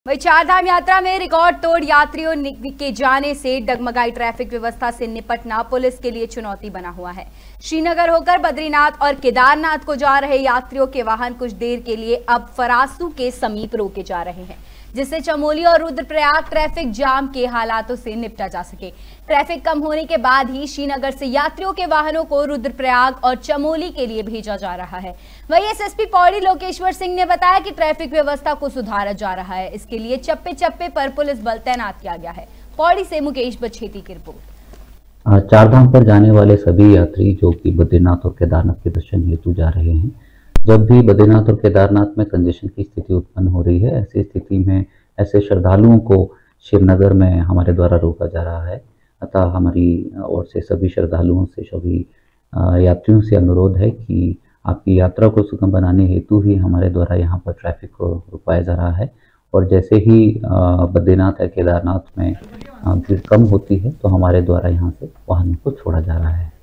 वही चारधाम यात्रा में रिकॉर्ड तोड़ यात्रियों के जाने से डगमगाई ट्रैफिक व्यवस्था से निपटना पुलिस के लिए चुनौती बना हुआ है। श्रीनगर होकर बद्रीनाथ और केदारनाथ को जा रहे यात्रियों के वाहन कुछ देर के लिए अब फरासू के समीप रोके जा रहे हैं, जिससे चमोली और रुद्रप्रयाग ट्रैफिक जाम के हालातों से निपटा जा सके। ट्रैफिक कम होने के बाद ही श्रीनगर से यात्रियों के वाहनों को रुद्रप्रयाग और चमोली के लिए भेजा जा रहा है। वहीं एसएसपी पौड़ी लोकेश्वर सिंह ने बताया कि ट्रैफिक व्यवस्था को सुधारा जा रहा है। इसके लिए चप्पे चप्पे पर पुलिस बल तैनात किया गया है। पौड़ी से मुकेश बछेती की रिपोर्ट। चारधाम पर जाने वाले सभी यात्री जो कि बद्रीनाथ और केदारनाथ के दर्शन हेतु जा रहे हैं, जब भी बद्रीनाथ और केदारनाथ में कंजेशन की स्थिति उत्पन्न हो रही है, ऐसी स्थिति में ऐसे श्रद्धालुओं को श्रीनगर में हमारे द्वारा रोका जा रहा है। अतः हमारी ओर से सभी श्रद्धालुओं से, सभी यात्रियों से अनुरोध है कि आपकी यात्रा को सुगम बनाने हेतु ही हमारे द्वारा यहाँ पर ट्रैफिक को रुकवाया जा रहा है। और जैसे ही बद्रीनाथ या केदारनाथ में भीड़ कम होती है तो हमारे द्वारा यहाँ से वाहनों को छोड़ा जा रहा है।